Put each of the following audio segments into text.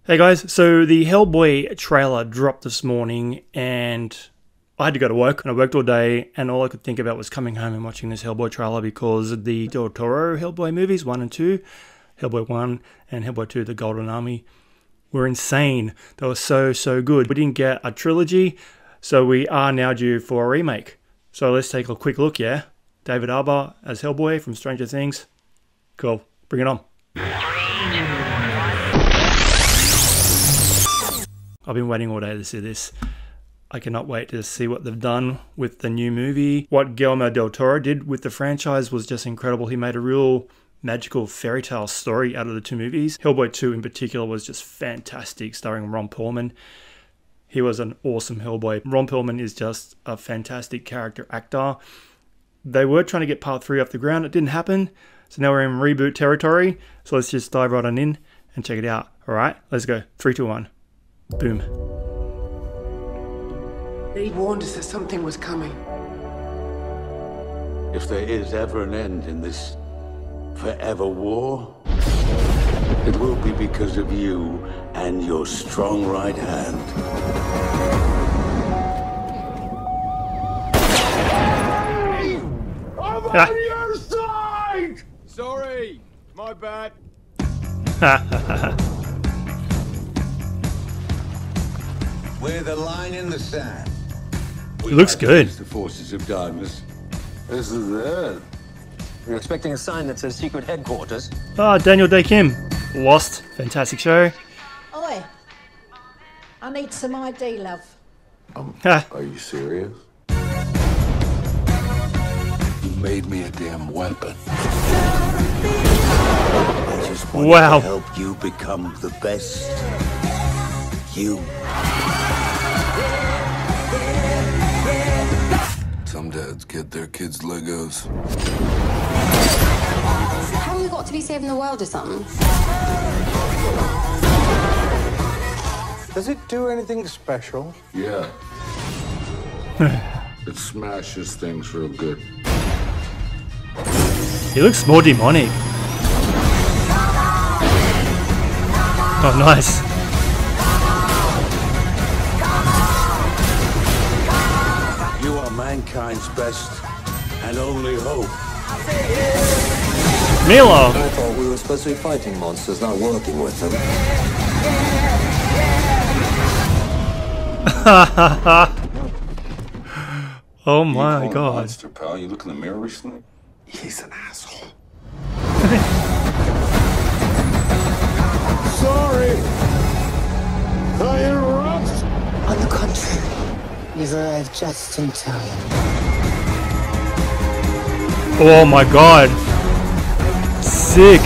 Hey guys, so the Hellboy trailer dropped this morning and I had to go to work and I worked all day and all I could think about was coming home and watching this Hellboy trailer because the Del Toro Hellboy movies, 1 and 2, Hellboy 1 and Hellboy 2, The Golden Army, were insane. They were so good. We didn't get a trilogy, so we are now due for a remake. So let's take a quick look, yeah? David Harbour as Hellboy from Stranger Things. Cool, bring it on. I've been waiting all day to see this. I cannot wait to see what they've done with the new movie. What Guillermo del Toro did with the franchise was just incredible. He made a real magical fairy tale story out of the two movies. Hellboy 2 in particular was just fantastic, starring Ron Perlman. He was an awesome Hellboy. Ron Perlman is just a fantastic character actor. They were trying to get part 3 off the ground. It didn't happen. So now we're in reboot territory. So let's just dive right on in and check it out. All right, let's go. 3, 2, 1. Boom. He warned us that something was coming. If there is ever an end in this forever war, it will be because of you and your strong right hand. I'm on your side! Sorry, my bad. We're the line in the sand. It looks good. The forces of darkness. This is it. You're expecting a sign that says secret headquarters? Ah, Daniel Day Kim. Lost. Fantastic show. Oi, I need some ID, love. Are you serious? You made me a damn weapon. I just wanted Wow. to help you become the best you. Some dads get their kids Legos. Haven't we got to be saving the world or something? Does it do anything special? Yeah. It smashes things real good. He looks more demonic. Oh, nice. You are mankind's best and only hope. Milo. I thought we were supposed to be fighting monsters, not working with them. Oh my You god. monster, pal. You look in the mirror recently? He's an asshole. Sorry! I interrupt! On the contrary, you've arrived just in time. Oh my god. Sick.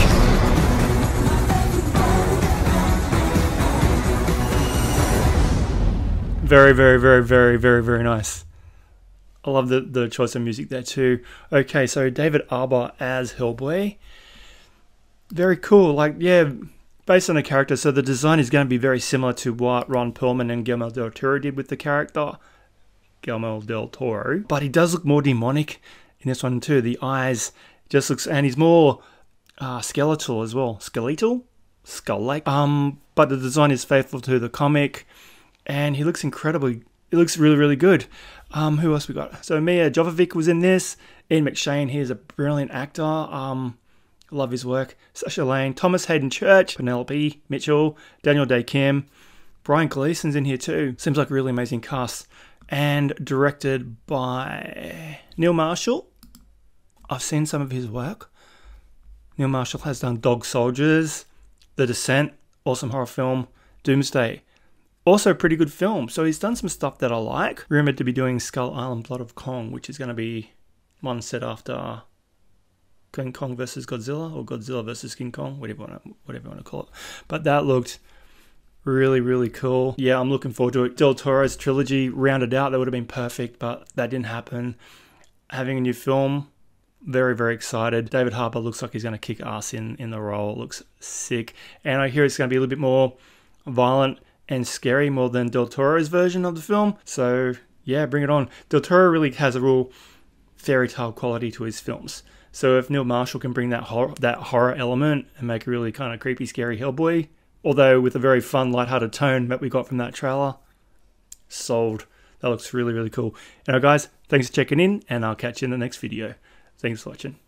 Very nice. I love the choice of music there too. Okay, so David Harbour as Hellboy. Very cool. Like, yeah, based on a character, so the design is going to be very similar to what Ron Perlman and Guillermo del Toro did with the character. Guillermo del Toro. But he does look more demonic in this one too. The eyes just looks, and he's more skeletal as well. Skeletal? Skull-like. But the design is faithful to the comic, and he looks incredibly. It looks really good. Who else we got? So Mia Jovovich was in this. Ian McShane, he is a brilliant actor. Love his work. Sacha Lane, Thomas Hayden Church, Penelope Mitchell, Daniel Day Kim, Brian Gleason's in here too. Seems like a really amazing cast. And directed by Neil Marshall. I've seen some of his work. Neil Marshall has done Dog Soldiers, The Descent, awesome horror film, Doomsday. Also a pretty good film. So he's done some stuff that I like. Rumored to be doing Skull Island Blood of Kong, which is going to be one set after King Kong versus Godzilla, or Godzilla versus King Kong, whatever you want to call it. But that looked really cool. Yeah, I'm looking forward to it. Del Toro's trilogy rounded out. That would have been perfect, but that didn't happen. Having a new film, very excited. David Harbour looks like he's going to kick ass in the role. It looks sick. And I hear it's going to be a little bit more violent and scary, more than Del Toro's version of the film. So yeah, bring it on. Del Toro really has a real fairy tale quality to his films. So if Neil Marshall can bring that horror element and make a really kind of creepy, scary Hellboy, although with a very fun, lighthearted tone that we got from that trailer. Sold. That looks really, really cool. Anyway, guys, thanks for checking in, and I'll catch you in the next video. Thanks for watching.